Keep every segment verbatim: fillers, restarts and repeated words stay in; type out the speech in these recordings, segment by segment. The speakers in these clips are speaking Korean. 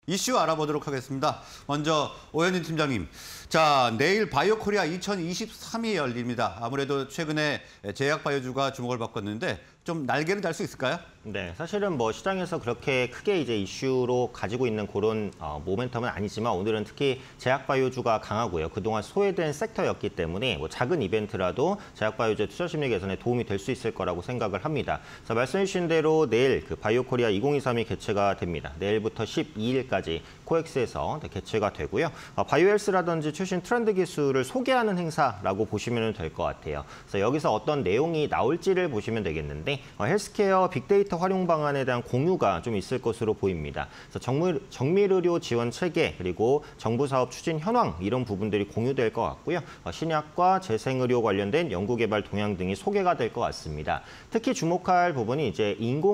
이슈 알아보도록 하겠습니다. 먼저 오현진 팀장님. 자, 내일 바이오코리아 이천이십삼이 열립니다. 아무래도 최근에 제약바이오주가 주목을 받고 있는데 좀 날개를 달 수 있을까요? 네, 사실은 뭐 시장에서 그렇게 크게 이제 이슈로 가지고 있는 그런 어, 모멘텀은 아니지만 오늘은 특히 제약바이오주가 강하고요. 그동안 소외된 섹터였기 때문에 뭐 작은 이벤트라도 제약바이오주 투자 심리 개선에 도움이 될 수 있을 거라고 생각을 합니다. 그래서 말씀해 주신 대로 내일 그 바이오코리아 이천이십삼이 개최가 됩니다. 내일부터 십이일까지 코엑스에서 개최가 되고요. 어, 바이오헬스라든지 최신 트렌드 기술을 소개하는 행사라고 보시면 될 것 같아요. 그래서 여기서 어떤 내용이 나올지를 보시면 되겠는데 어, 헬스케어 빅데이터 활용 방안에 대한 공유가 좀 있을 것으로 보입니다. 그래서 정밀, 정밀의료 지원 체계 그리고 정부 사업 추진 현황 이런 부분들이 공유될 것 같고요. 어, 신약과 재생의료 관련된 연구개발 동향 등이 소개가 될 것 같습니다. 특히 주목할 부분이 이제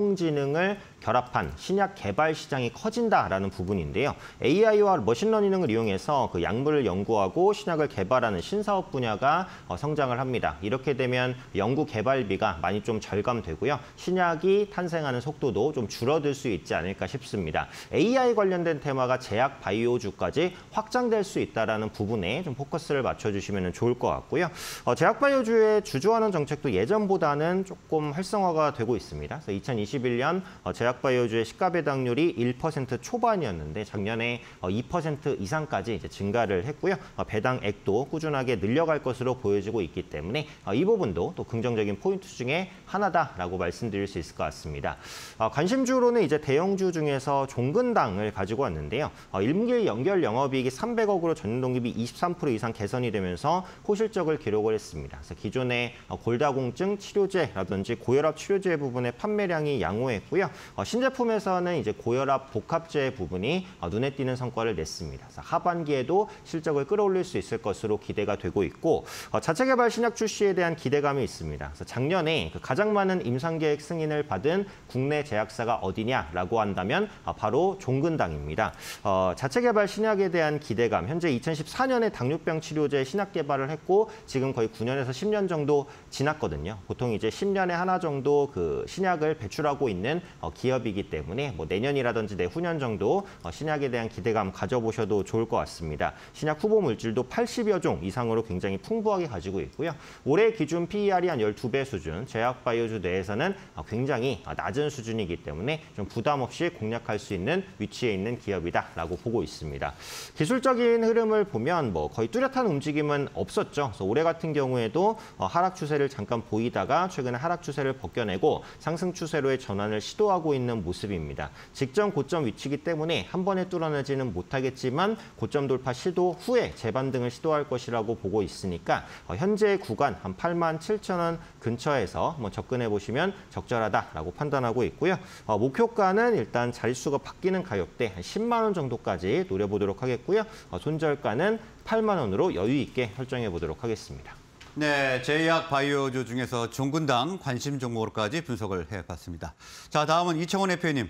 인공지능을 결합한 신약 개발 시장이 커진다라는 부분인데요. 에이아이와 머신러닝을 이용해서 그 약물을 연구하고 신약을 개발하는 신사업 분야가 어, 성장을 합니다. 이렇게 되면 연구 개발비가 많이 좀 절감되고요. 신약이 탄생하는 속도도 좀 줄어들 수 있지 않을까 싶습니다. 에이아이 관련된 테마가 제약 바이오주까지 확장될 수 있다는 부분에 좀 포커스를 맞춰주시면 좋을 것 같고요. 어, 제약 바이오주의 주주환원 정책도 예전보다는 조금 활성화가 되고 있습니다. 그래서 이천이십일년 어, 제약 바이오주의 시가 배당률이 일 퍼센트 초반이었는데 작년에 어, 이 퍼센트 이상까지 이제 증가를 했고요. 어, 배당액도 꾸준하게 늘려갈 것으로 보여지고 있기 때문에 어, 이 부분도 또 긍정적인 포인트 중에 하나다라고 말씀드릴 수 있을 것 같습니다. 어, 관심주로는 이제 대형주 중에서 종근당을 가지고 왔는데요. 어, 일분기 연결 영업이익이 삼백억으로 전년 동기 이십삼 퍼센트 이상 개선이 되면서 호실적을 기록을 했습니다. 그래서 기존의 어, 골다공증 치료제라든지 고혈압 치료제 부분의 판매량이 양호했고요. 어, 신제품에서는 이제 고혈압 복합제 부분이 어, 눈에 띄는 성과를 냈습니다. 그래서 하반기에도 실적을 끌어올릴 수 있을 것으로 기대가 되고 있고 어, 자체 개발 신약 출시에 대한 기대감이 있습니다. 그래서 작년에 그 가장 많은 임상계획 승인을 받은 국내 제약사가 어디냐라고 한다면 어, 바로 종근당입니다. 어, 자체 개발 신약에 대한 기대감, 현재 이천십사년에 당뇨병 치료제 신약 개발을 했고 지금 거의 구 년에서 십 년 정도 지났거든요. 보통 이제 십 년에 하나 정도 그 신약을 배출하고 있는 어, 기업이기 때문에 뭐 내년이라든지 내후년 정도 어, 신약에 대한 기대감 가져보셔도 좋을 것 같습니다. 신약 후보 물질도 팔십여 종 이상으로 굉장히 풍부하게 가지고 있고요. 올해 기준 피이알이 한 십이 배 수준, 제약 바이오주 내에서는 어, 굉장히 어, 낮은 수준이기 때문에 좀 부담 없이 공략할 수 있는 위치에 있는 기업이다라고 보고 있습니다. 기술적인 흐름을 보면 뭐 거의 뚜렷한 움직임은 없었죠. 그래서 올해 같은 경우에도 어, 하락 추세를 잠깐 보이다가 최근에 하락 추세를 벗겨내고 상승 추세로의 전환을 시도하고 있는 모습입니다. 직전 고점 위치이기 때문에 한 번에 뚫어내지는 못하겠지만 고점 돌파 시도 후에 재반등을 시도할 것이라고 보고 있으니까 어, 현재 구간 한 팔만 칠천 원 근처에서 한번 접근해 보시면 적절하다라고 판단하고 있고요. 어, 목표가는 일단 자릿수가 바뀌는 가격대 한 십만 원 정도까지 노려보도록 하겠고요. 어, 손절가는 팔만 원으로 여유 있게 설정해 보도록 하겠습니다. 네, 제약 바이오주 중에서 종근당 관심 종목으로까지 분석을 해봤습니다. 자, 다음은 이청원 대표님.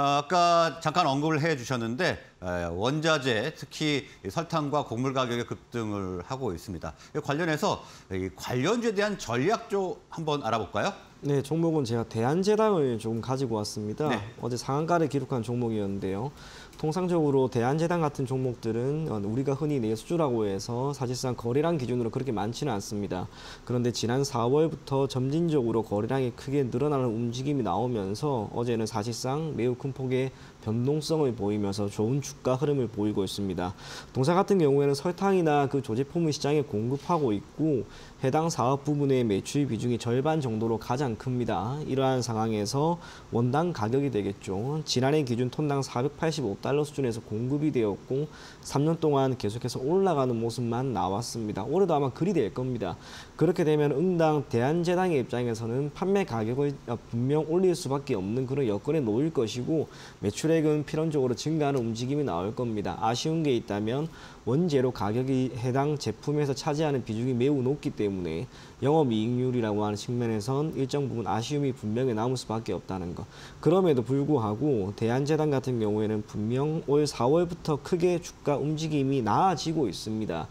아까 잠깐 언급을 해주셨는데 원자재, 특히 설탕과 곡물 가격의 급등을 하고 있습니다. 관련해서 관련주에 대한 전략조 한번 알아볼까요? 네, 종목은 제가 대한제당을 조금 가지고 왔습니다. 네. 어제 상한가를 기록한 종목이었는데요. 통상적으로 대한제당 같은 종목들은 우리가 흔히 내수주라고 해서 사실상 거래량 기준으로 그렇게 많지는 않습니다. 그런데 지난 사월부터 점진적으로 거래량이 크게 늘어나는 움직임이 나오면서 어제는 사실상 매우 큰 폭의 변동성을 보이면서 좋은 주가 흐름을 보이고 있습니다. 동사 같은 경우에는 설탕이나 그 조제품을 시장에 공급하고 있고 해당 사업 부분의 매출 비중이 절반 정도로 가장 큽니다. 이러한 상황에서 원당 가격이 되겠죠. 지난해 기준 톤당 사백팔십오 달러 수준에서 공급이 되었고 삼 년 동안 계속해서 올라가는 모습만 나왔습니다. 올해도 아마 그리 될 겁니다. 그렇게 되면 응당 대한제당의 입장에서는 판매 가격을 분명 올릴 수밖에 없는 그런 여건에 놓일 것이고 매출액은 필연적으로 증가하는 움직임이 나올 겁니다. 아쉬운 게 있다면 원재료 가격이 해당 제품에서 차지하는 비중이 매우 높기 때문에 영업이익률이라고 하는 측면에선 일정 부분 아쉬움이 분명히 남을 수밖에 없다는 것. 그럼에도 불구하고 대한제당 같은 경우에는 분명 올 사월부터 크게 주가 움직임이 나아지고 있습니다.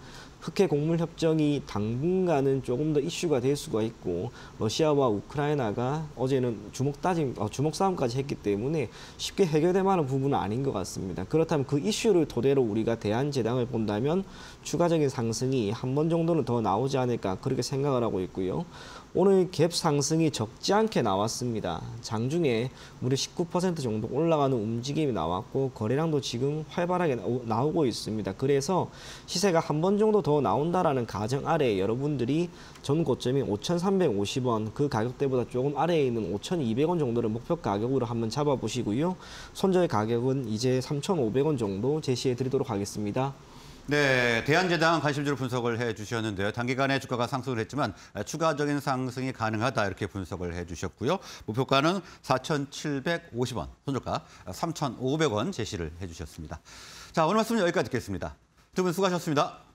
흑해 곡물 협정이 당분간은 조금 더 이슈가 될 수가 있고 러시아와 우크라이나가 어제는 주먹 따짐, 어, 주먹 싸움까지 했기 때문에 쉽게 해결될 만한 부분은 아닌 것 같습니다. 그렇다면 그 이슈를 토대로 우리가 대한제당을 본다면 추가적인 상승이 한 번 정도는 더 나오지 않을까 그렇게 생각을 하고 있고요. 오늘 갭 상승이 적지 않게 나왔습니다. 장중에 무려 십구 퍼센트 정도 올라가는 움직임이 나왔고 거래량도 지금 활발하게 나오고 있습니다. 그래서 시세가 한 번 정도 더 나온다라는 가정 아래에 여러분들이 전 고점이 오천삼백오십 원, 그 가격대보다 조금 아래에 있는 오천이백 원 정도를 목표 가격으로 한번 잡아보시고요. 손절 가격은 이제 삼천오백 원 정도 제시해 드리도록 하겠습니다. 네, 대한제당 관심주로 분석을 해주셨는데요. 단기간에 주가가 상승을 했지만 추가적인 상승이 가능하다 이렇게 분석을 해주셨고요. 목표가는 사천칠백오십 원, 손절가 삼천오백 원 제시를 해주셨습니다. 자, 오늘 말씀은 여기까지 듣겠습니다. 두 분 수고하셨습니다.